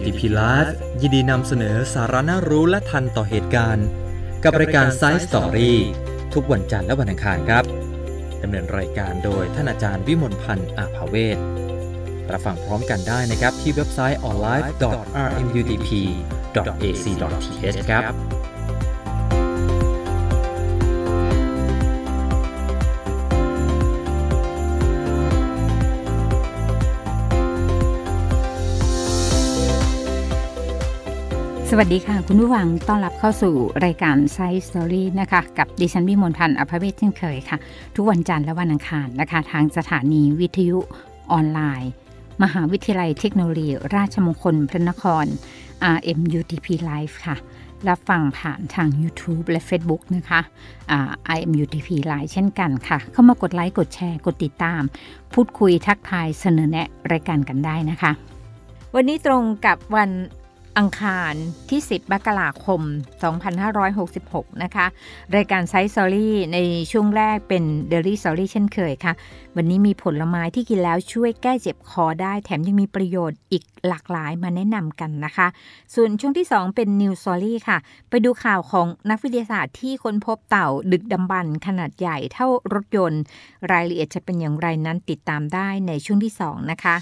UDP Live ยินดีนำเสนอสาระน่ารู้และทันต่อเหตุการณ์กับรายการ Science Story ทุกวันจันทร์และวันอังคารครับดำเนินรายการโดยท่านอาจารย์วิมลพันธ์อาภาเวชรับฟังพร้อมกันได้นะครับที่เว็บไซต์ onlive.rmudp.ac.th ครับสวัสดีค่ะคุณผู้ฟังต้อนรับเข้าสู่รายการ Science Story นะคะกับดิฉันวิมลพันธ์อาภาเวชเช่นเคยค่ะทุกวันจันทร์และวันอังคารนะคะทางสถานีวิทยุออนไลน์มหาวิทยาลัยเทคโนโลยีราชมงคลพระนคร RMUTP Live ค่ะรับฟังผ่านทาง YouTube และ Facebook นะคะ RMUTP Live เช่นกันค่ะเข้ามากดไลค์กดแชร์กดติดตามพูดคุยทักทายเสนอแนะรายการกันได้นะคะวันนี้ตรงกับวันอังคารที่10มกราคม2566นะคะรายการ Science Story ในช่วงแรกเป็น Daily Story เช่นเคยค่ะวันนี้มีผลไม้ที่กินแล้วช่วยแก้เจ็บคอได้แถมยังมีประโยชน์อีกหลากหลายมาแนะนำกันนะคะส่วนช่วงที่2เป็น News Story ค่ะไปดูข่าวของนักวิทยาศาสตร์ที่ค้นพบเต่าดึกดำบรรพ์ขนาดใหญ่เท่ารถยนต์รายละเอียดจะเป็นอย่างไรนั้นติดตามได้ในช่วงที่2นะคะ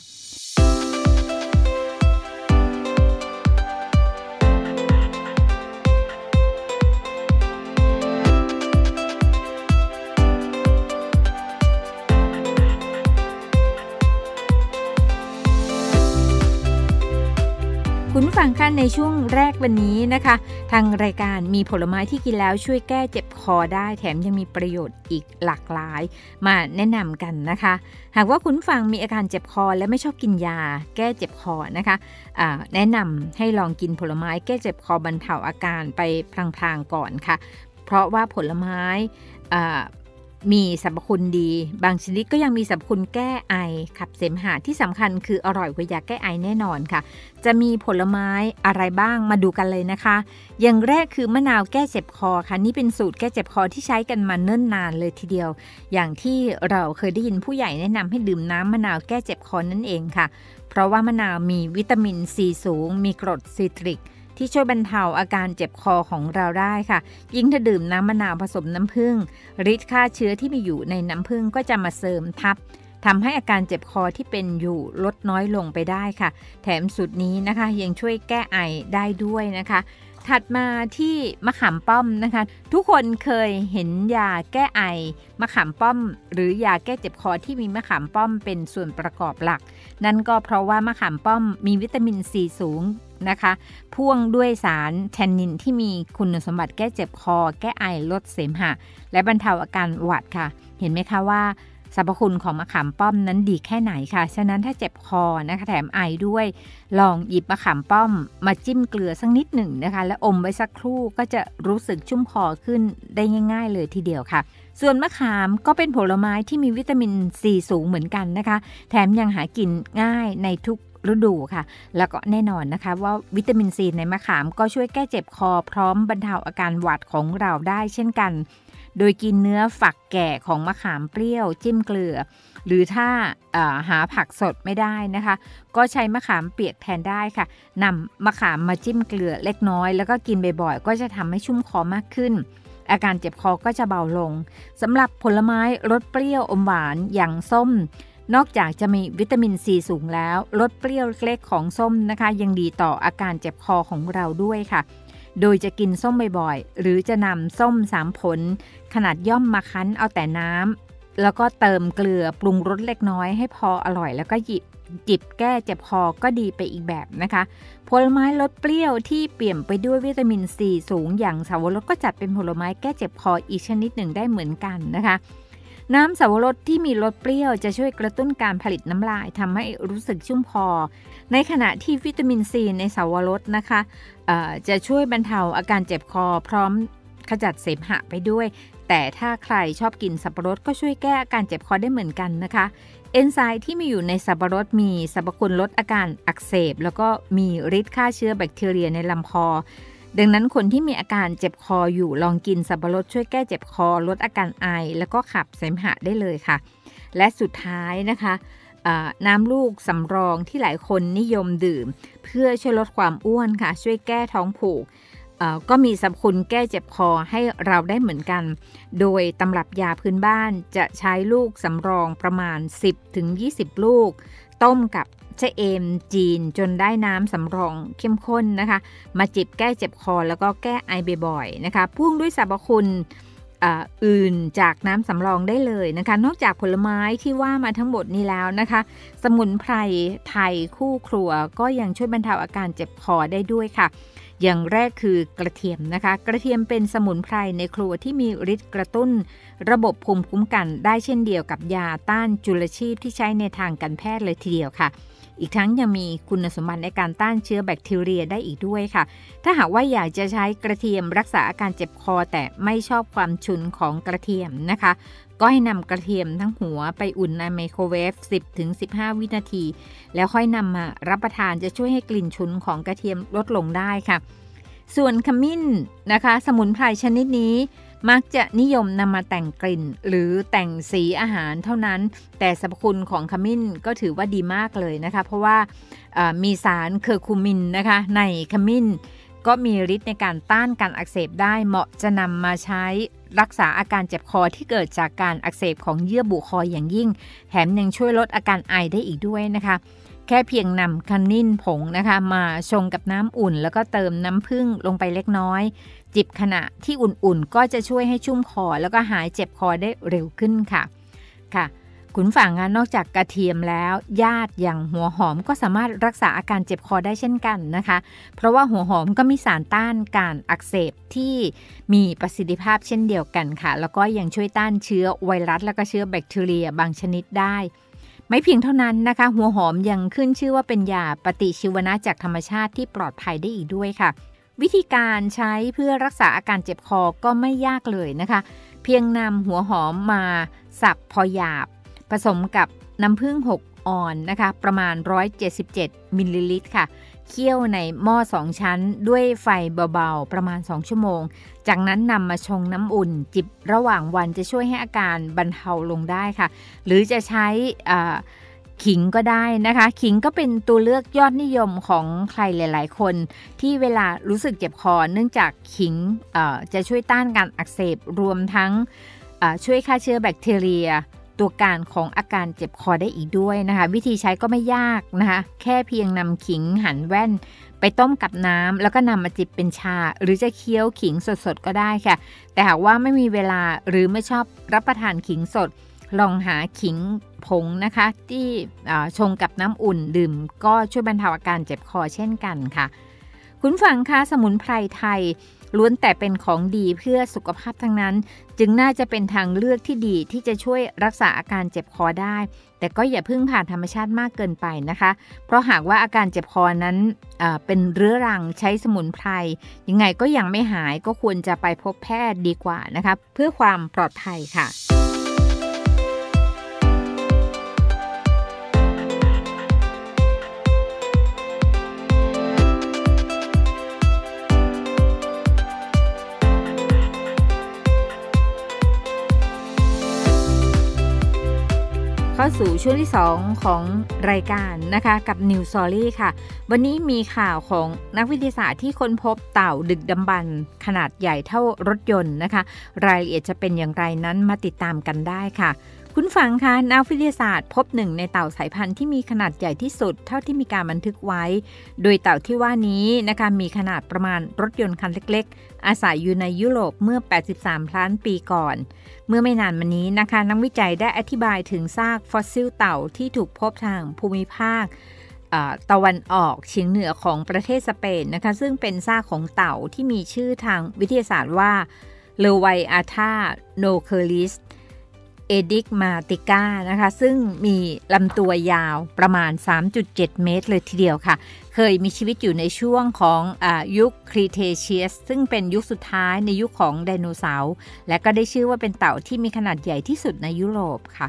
คุณผู้ฟังคะในช่วงแรกวันนี้นะคะทางรายการมีผลไม้ที่กินแล้วช่วยแก้เจ็บคอได้แถมยังมีประโยชน์อีกหลากหลายมาแนะนำกันนะคะหากว่าคุณผู้ฟังมีอาการเจ็บคอและไม่ชอบกินยาแก้เจ็บคอนะคะแนะนำให้ลองกินผลไม้แก้เจ็บคอบรรเทาอาการไปพลางๆก่อนค่ะเพราะว่าผลไม้มีสรรพคุณดีบางชนิดก็ยังมีสรรพคุณแก้ไอขับเสมหะที่สำคัญคืออร่อยกว่ายาแก้ไอแน่นอนค่ะจะมีผลไม้อะไรบ้างมาดูกันเลยนะคะอย่างแรกคือมะนาวแก้เจ็บคอค่ะนี่เป็นสูตรแก้เจ็บคอที่ใช้กันมาเนิ่นนานเลยทีเดียวอย่างที่เราเคยได้ยินผู้ใหญ่แนะนำให้ดื่มน้ำมะนาวแก้เจ็บคอนั่นเองค่ะเพราะว่ามะนาวมีวิตามินซีสูงมีกรดซิตริกที่ช่วยบรรเทาอาการเจ็บคอของเราได้ค่ะยิ่งถ้าดื่มน้ำมะนาวผสมน้ำผึ้งฤทธิ์ฆ่าเชื้อที่มีอยู่ในน้ำผึ้งก็จะมาเสริมทับทำให้อาการเจ็บคอที่เป็นอยู่ลดน้อยลงไปได้ค่ะแถมสูตรนี้นะคะยังช่วยแก้ไอได้ด้วยนะคะถัดมาที่มะขามป้อมนะคะทุกคนเคยเห็นยาแก้ไอมะขามป้อมหรือยาแก้เจ็บคอที่มีมะขามป้อมเป็นส่วนประกอบหลักนั่นก็เพราะว่ามะขามป้อมมีวิตามินซีสูงนะคะพ่วงด้วยสารแทนนินที่มีคุณสมบัติแก้เจ็บคอแก้ไอลดเสมหะและบรรเทาอาการหวัดค่ะเห็นไหมคะว่าสรรพคุณของมะขามป้อมนั้นดีแค่ไหนค่ะฉะนั้นถ้าเจ็บคอนะคะแถมไอด้วยลองหยิบมะขามป้อมมาจิ้มเกลือสักนิดหนึ่งนะคะและอมไว้สักครู่ก็จะรู้สึกชุ่มคอขึ้นได้ง่ายๆเลยทีเดียวค่ะส่วนมะขามก็เป็นผลไม้ที่มีวิตามินซีสูงเหมือนกันนะคะแถมยังหากินง่ายในทุกฤดูค่ะแล้วก็แน่นอนนะคะว่าวิตามินซีในมะขามก็ช่วยแก้เจ็บคอพร้อมบรรเทาอาการหวัดของเราได้เช่นกันโดยกินเนื้อฝักแก่ของมะขามเปรี้ยวจิ้มเกลือหรือถ้าหาผักสดไม่ได้นะคะก็ใช้มะขามเปียกแทนได้ค่ะนำมะขามมาจิ้มเกลือเล็กน้อยแล้วก็กินบ่อยๆก็จะทำให้ชุ่มคอมากขึ้นอาการเจ็บคอก็จะเบาลงสำหรับผลไม้รสเปรี้ยวอมหวานอย่างส้มนอกจากจะมีวิตามินซีสูงแล้วรสเปรี้ยวเล็กๆของส้มนะคะยังดีต่ออาการเจ็บคอของเราด้วยค่ะโดยจะกินส้มบ่อยๆหรือจะนำส้ม3ผลขนาดย่อมมาคั้นเอาแต่น้ำแล้วก็เติมเกลือปรุงรสเล็กน้อยให้พออร่อยแล้วก็จิบแก้เจ็บคอก็ดีไปอีกแบบนะคะผลไม้รสเปรี้ยวที่เปี่ยมไปด้วยวิตามินซีสูงอย่างสับปะรดก็จัดเป็นผลไม้แก้เจ็บคออีกชนิดหนึ่งได้เหมือนกันนะคะน้ำสับปะรดที่มีรสเปรี้ยวจะช่วยกระตุ้นการผลิตน้ำลายทำให้รู้สึกชุ่มคอในขณะที่วิตามินซีในสับปะรดนะคะจะช่วยบรรเทาอาการเจ็บคอพร้อมขจัดเสมหะไปด้วยแต่ถ้าใครชอบกินสับปะรดก็ช่วยแก้อาการเจ็บคอได้เหมือนกันนะคะเอนไซม์ที่มีอยู่ในสับปะรดมีสรรพคุณลดอาการอักเสบแล้วก็มีฤทธิ์ฆ่าเชื้อแบคทีเรียในลำคอดังนั้นคนที่มีอาการเจ็บคออยู่ลองกินสับปะรดช่วยแก้เจ็บคอลดอาการไอแล้วก็ขับเสมหะได้เลยค่ะและสุดท้ายนะคะน้ำลูกสำรองที่หลายคนนิยมดื่มเพื่อช่วยลดความอ้วนค่ะช่วยแก้ท้องผูกก็มีสรรพคุณแก้เจ็บคอให้เราได้เหมือนกันโดยตำรับยาพื้นบ้านจะใช้ลูกสำรองประมาณ 10-20 ลูกต้มกับชะเอมจีนจนได้น้ำสำรองเข้มข้นนะคะมาจิบแก้เจ็บคอแล้วก็แก้ไอบ่อยๆนะคะพ่วงด้วยสรรพคุณอื่นจากน้ำสำรองได้เลยนะคะนอกจากผลไม้ที่ว่ามาทั้งหมดนี้แล้วนะคะสมุนไพรไทยคู่ครัวก็ยังช่วยบรรเทาอาการเจ็บคอได้ด้วยค่ะอย่างแรกคือกระเทียมนะคะกระเทียมเป็นสมุนไพรในครัวที่มีฤทธิ์กระตุ้นระบบภูมิคุ้มกันได้เช่นเดียวกับยาต้านจุลชีพที่ใช้ในทางการแพทย์เลยทีเดียวค่ะอีกทั้งยังมีคุณสมบัติในการต้านเชื้อแบคทีเรียได้อีกด้วยค่ะถ้าหากว่าอยากจะใช้กระเทียมรักษาอาการเจ็บคอแต่ไม่ชอบความฉุนของกระเทียมนะคะก็ให้นำกระเทียมทั้งหัวไปอุ่นในไมโครเวฟ 10-15 วินาทีแล้วค่อยนำมารับประทานจะช่วยให้กลิ่นฉุนของกระเทียมลดลงได้ค่ะส่วนขมิ้นนะคะสมุนไพรชนิดนี้มักจะนิยมนำมาแต่งกลิ่นหรือแต่งสีอาหารเท่านั้นแต่สรรพคุณของขมิ้นก็ถือว่าดีมากเลยนะคะเพราะว่ามีสารเคอร์คูมินนะคะในขมิ้นก็มีฤทธิ์ในการต้านการอักเสบได้เหมาะจะนำมาใช้รักษาอาการเจ็บคอที่เกิดจากการอักเสบของเยื่อบุคออย่างยิ่งแถมยังช่วยลดอาการไอได้อีกด้วยนะคะแค่เพียงนำขมิ้นผงนะคะมาชงกับน้ำอุ่นแล้วก็เติมน้ำผึ้งลงไปเล็กน้อยจิบขณะที่อุ่นๆก็จะช่วยให้ชุ่มคอแล้วก็หายเจ็บคอได้เร็วขึ้นค่ะคุณฝั่งนอกจากกระเทียมแล้วญาติอย่างหัวหอมก็สามารถรักษาอาการเจ็บคอได้เช่นกันนะคะเพราะว่าหัวหอมก็มีสารต้านการอักเสบที่มีประสิทธิภาพเช่นเดียวกันค่ะแล้วก็ยังช่วยต้านเชื้อไวรัสและก็เชื้อแบคทีเรียบางชนิดได้ไม่เพียงเท่านั้นนะคะหัวหอมยังขึ้นชื่อว่าเป็นยาปฏิชีวนะจากธรรมชาติที่ปลอดภัยได้อีกด้วยค่ะวิธีการใช้เพื่อรักษาอาการเจ็บคอก็ไม่ยากเลยนะคะเพียงนำหัวหอมมาสับพอหยาบผสมกับน้ำผึ้ง6 ออนนะคะประมาณ177มิลลิลิตรค่ะเคี่ยวในหม้อ2ชั้นด้วยไฟเบาๆประมาณ2ชั่วโมงจากนั้นนำมาชงน้ำอุ่นจิบระหว่างวันจะช่วยให้อาการบรรเทาลงได้ค่ะหรือจะใช้ขิงก็ได้นะคะขิงก็เป็นตัวเลือกยอดนิยมของใครหลายๆคนที่เวลารู้สึกเจ็บคอเนื่องจากขิงจะช่วยต้านการอักเสบรวมทั้งช่วยฆ่าเชื้อแบคทีเรียตัวการของอาการเจ็บคอได้อีกด้วยนะคะวิธีใช้ก็ไม่ยากนะคะแค่เพียงนำขิงหั่นแว่นไปต้มกับน้ำแล้วก็นำมาจิบเป็นชาหรือจะเคี้ยวขิงสดๆก็ได้ค่ะแต่หากว่าไม่มีเวลาหรือไม่ชอบรับประทานขิงสดลองหาขิงผงนะคะที่ชงกับน้ำอุ่นดื่มก็ช่วยบรรเทาอาการเจ็บคอเช่นกันค่ะคุณฟังคะสมุนไพรไทยล้วนแต่เป็นของดีเพื่อสุขภาพทั้งนั้นจึงน่าจะเป็นทางเลือกที่ดีที่จะช่วยรักษาอาการเจ็บคอได้แต่ก็อย่าพึ่งผ่านธรรมชาติมากเกินไปนะคะเพราะหากว่าอาการเจ็บคอนั้นเป็นเรื้อรังใช้สมุนไพรยังไงก็ยังไม่หายก็ควรจะไปพบแพทย์ดีกว่านะคะเพื่อความปลอดภัยค่ะ เข้าสู่ช่วงที่2ของรายการนะคะกับ New Story ค่ะวันนี้มีข่าวของนักวิทยาศาสตร์ที่ค้นพบเต่าดึกดำบรรพ์ขนาดใหญ่เท่ารถยนต์นะคะรายละเอียดจะเป็นอย่างไรนั้นมาติดตามกันได้ค่ะคุณฟังคะนักวิทยาศาสตร์พบหนึ่งในเต่าสายพันธุ์ที่มีขนาดใหญ่ที่สุดเท่าที่มีการบันทึกไว้โดยเต่าที่ว่านี้นะคะมีขนาดประมาณรถยนต์คันเล็กๆอาศัยอยู่ในยุโรปเมื่อ83ล้านปีก่อนเมื่อไม่นานมานี้นะคะนักวิจัยได้อธิบายถึงซากฟอสซิลเต่าที่ถูกพบทางภูมิภาคตะวันออกเฉียงเหนือของประเทศสเปนนะคะซึ่งเป็นซากของเต่าที่มีชื่อทางวิทยาศาสตร์ว่าเลไวอาธาโนเคอริสเอดิกมาติก้านะคะซึ่งมีลำตัวยาวประมาณ 3.7 เมตรเลยทีเดียวค่ะเคยมีชีวิตอยู่ในช่วงของยุคครีเทเชียสซึ่งเป็นยุคสุดท้ายในยุคของไดโนเสาร์และก็ได้ชื่อว่าเป็นเต่าที่มีขนาดใหญ่ที่สุดในยุโรปค่ะเ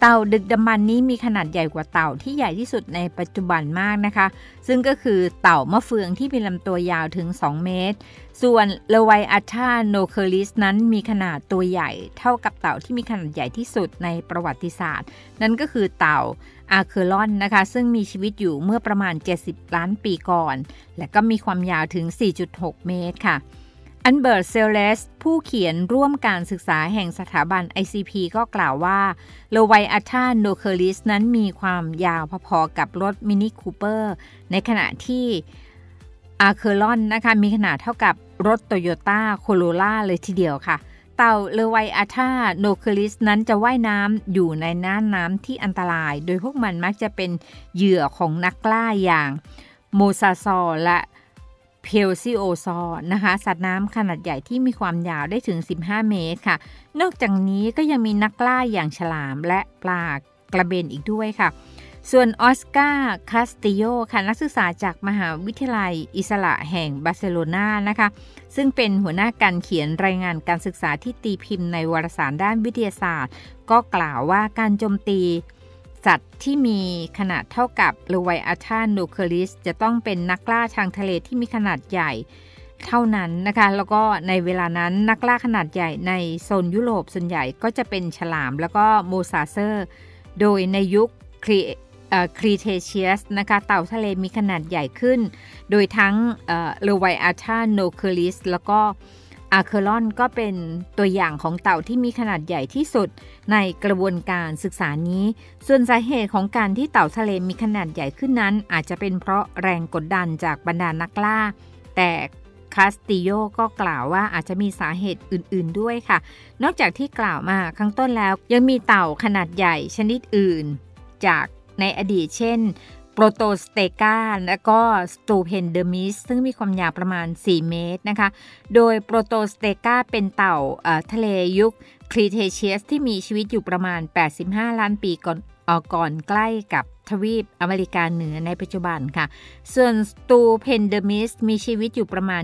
เต่าดึกดำบรรพ์นี้มีขนาดใหญ่กว่าเต่าที่ใหญ่ที่สุดในปัจจุบันมากนะคะซึ่งก็คือเต่ามะเฟืองที่มีลำตัวยาวถึง2เมตรส่วนเลไวอัธาโนเคอริสนั้นมีขนาดตัวใหญ่เท่ากับเต่าที่มีขนาดใหญ่ที่สุดในประวัติศาสตร์นั่นก็คือเต่าอาเคอรอนนะคะซึ่งมีชีวิตอยู่เมื่อประมาณ70ล้านปีก่อนและก็มีความยาวถึง 4.6 เมตรค่ะอันเบิร์ต เซลเลสผู้เขียนร่วมการศึกษาแห่งสถาบัน ICP ก็กล่าวว่าเลไวอัธาโนเคอริสนั้นมีความยาวพอๆกับรถมินิคูเปอร์ในขณะที่อาเคอรอนนะคะมีขนาดเท่ากับรถโตโยต้าโคโรล่าเลยทีเดียวค่ะเต่าเลไวอัธาโนเคอริสนั้นจะว่ายน้ำอยู่ในน่านน้ำที่อันตรายโดยพวกมันมักจะเป็นเหยื่อของนักล่าอย่างโมซาซอร์และเพลซิโอซอร์นะคะสัตว์น้ำขนาดใหญ่ที่มีความยาวได้ถึง15เมตรค่ะนอกจากนี้ก็ยังมีนักล่าอย่างฉลามและปลากระเบนอีกด้วยค่ะส่วนออสการ์คาสติโยค่ะนักศึกษาจากมหาวิทยาลัยอิสระแห่งบาร์เซโลนานะคะซึ่งเป็นหัวหน้าการเขียนรายงานการศึกษาที่ตีพิมพ์ในวารสารด้านวิทยาศาสตร์ก็กล่าวว่าการโจมตีสัตว์ที่มีขนาดเท่ากับเลไวอัธาโนเคอริสจะต้องเป็นนักล่าทางทะเลที่มีขนาดใหญ่เท่านั้นนะคะแล้วก็ในเวลานั้นนักล่าขนาดใหญ่ในโซนยุโรปส่วนใหญ่ก็จะเป็นฉลามแล้วก็โมซาเซอร์โดยในยุคครีเทเชียสนะคะเต่าทะเลมีขนาดใหญ่ขึ้นโดยทั้งเลไวอัธาโนเคอริสแล้วก็อาเคอรอนก็เป็นตัวอย่างของเต่าที่มีขนาดใหญ่ที่สุดในกระบวนการศึกษานี้ส่วนสาเหตุของการที่เต่าทะเลมีขนาดใหญ่ขึ้นนั้นอาจจะเป็นเพราะแรงกดดันจากบรรดานักล่าแต่คาสติโยก็กล่าวว่าอาจจะมีสาเหตุอื่นๆด้วยค่ะนอกจากที่กล่าวมาข้างต้นแล้วยังมีเต่าขนาดใหญ่ชนิดอื่นจากในอดีตเช่นโปรโตสเตกาและก็สตูเพนเดอร์มิสซึ่งมีความยาวประมาณ4เมตรนะคะโดยโปรโตสเตกาเป็นเต่าทะเลยุคครีเทเชียสที่มีชีวิตอยู่ประมาณ85ล้านปีก่อนใกล้กับทวีปอเมริกาเหนือในปัจจุบันค่ะส่วนสตูเพนเดอร์มิสมีชีวิตอยู่ประมาณ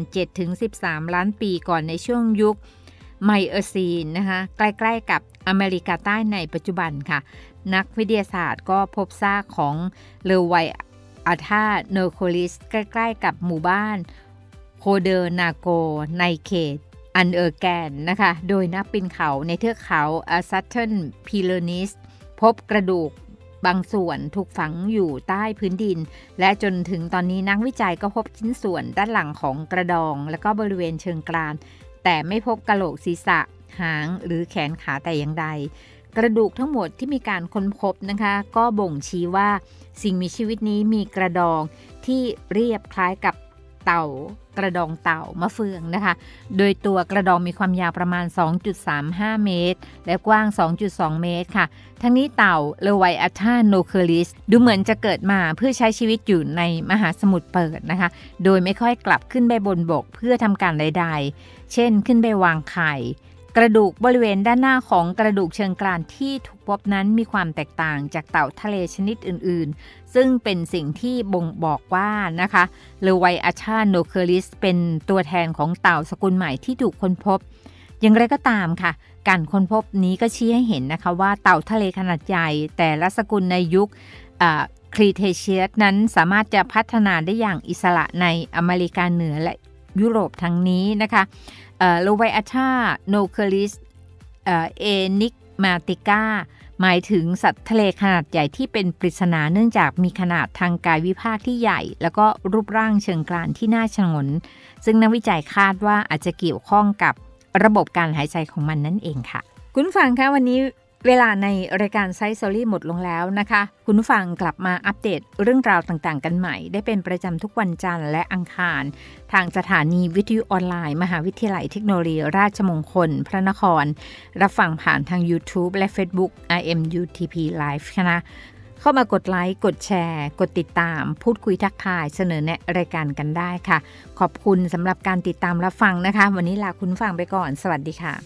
7-13 ล้านปีก่อนในช่วงยุคไมเออซีนนะคะใกล้ๆกับอเมริกาใต้ในปัจจุบันค่ะนักวิทยาศาสตร์ก็พบซากของเลไวอัธาโนเคอริสใกล้ๆกับหมู่บ้านโคเดอร์นาโกในเขตอันเออร์แกนนะคะโดยนักปีนเขาในเทือกเขาซัตเทิร์นพีเลนิสพบกระดูกบางส่วนถูกฝังอยู่ใต้พื้นดินและจนถึงตอนนี้นักวิจัยก็พบชิ้นส่วนด้านหลังของกระดองและก็บริเวณเชิงกรานแต่ไม่พบกะโหลกศีรษะหางหรือแขนขาแต่อย่างใดกระดูกทั้งหมดที่มีการค้นพบนะคะก็บ่งชี้ว่าสิ่งมีชีวิตนี้มีกระดองที่เรียบคล้ายกับกระดองเต่ามะเฟืองนะคะโดยตัวกระดองมีความยาวประมาณ 2.35 เมตรและกว้าง 2.2 เมตรค่ะทั้งนี้เต่าเลไวอัธาโนเคอริสดูเหมือนจะเกิดมาเพื่อใช้ชีวิตอยู่ในมหาสมุทรเปิดนะคะโดยไม่ค่อยกลับขึ้นไปบนบกเพื่อทำการใดๆเช่นขึ้นไปวางไข่กระดูกบริเวณด้านหน้าของกระดูกเชิงกรานที่ถูกพบนั้นมีความแตกต่างจากเต่าทะเลชนิดอื่นๆซึ่งเป็นสิ่งที่บ่งบอกว่านะคะเลไวอัธาโนเคอริสเป็นตัวแทนของเต่าสกุลใหม่ที่ถูกค้นพบอย่างไรก็ตามค่ะการค้นพบนี้ก็ชี้ให้เห็นนะคะว่าเต่าทะเลขนาดใหญ่แต่ละสกุลในยุคครีเทเชียสนั้นสามารถจะพัฒนาได้อย่างอิสระในอเมริกาเหนือและยุโรปทั้งนี้นะคะเลไวอัธาโนเคอริสเอนิกมาติกาหมายถึงสัตว์ทะเลขนาดใหญ่ที่เป็นปริศนาเนื่องจากมีขนาดทางกายวิภาคที่ใหญ่แล้วก็รูปร่างเชิงกรานที่น่าฉงนซึ่งนักวิจัยคาดว่าอาจจะเกี่ยวข้องกับระบบการหายใจของมันนั่นเองค่ะคุณผู้ฟังคะวันนี้เวลาในรายการไซส์สตอรี่หมดลงแล้วนะคะคุณผู้ฟังกลับมาอัปเดตเรื่องราวต่างๆกันใหม่ได้เป็นประจำทุกวันจันทร์และอังคารทางสถานีวิทยุออนไลน์มหาวิทยาลัยเทคโนโลยีราชมงคลพระนครรับฟังผ่านทาง YouTube และ Facebook IMUTP Live นะเข้ามากดไลค์กดแชร์กดติดตามพูดคุยทักทายเสนอแนะรายการกันได้ค่ะขอบคุณสำหรับการติดตามรับฟังนะคะวันนี้ลาคุณฟังไปก่อนสวัสดีค่ะ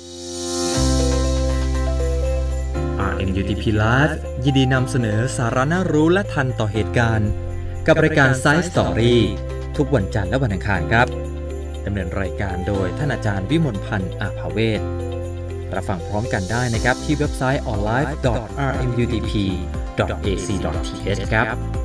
RMUTP Live ยินดีนำเสนอสาระน่ารู้และทันต่อเหตุการณ์กับรายการ Science Story ทุกวันจันทร์และวันอังคารครับดำเนินรายการโดยท่านอาจารย์วิมลพันธ์อาภาเวชรับฟังพร้อมกันได้นะครับที่เว็บไซต์ onlife.rmudp.ac.th ครับ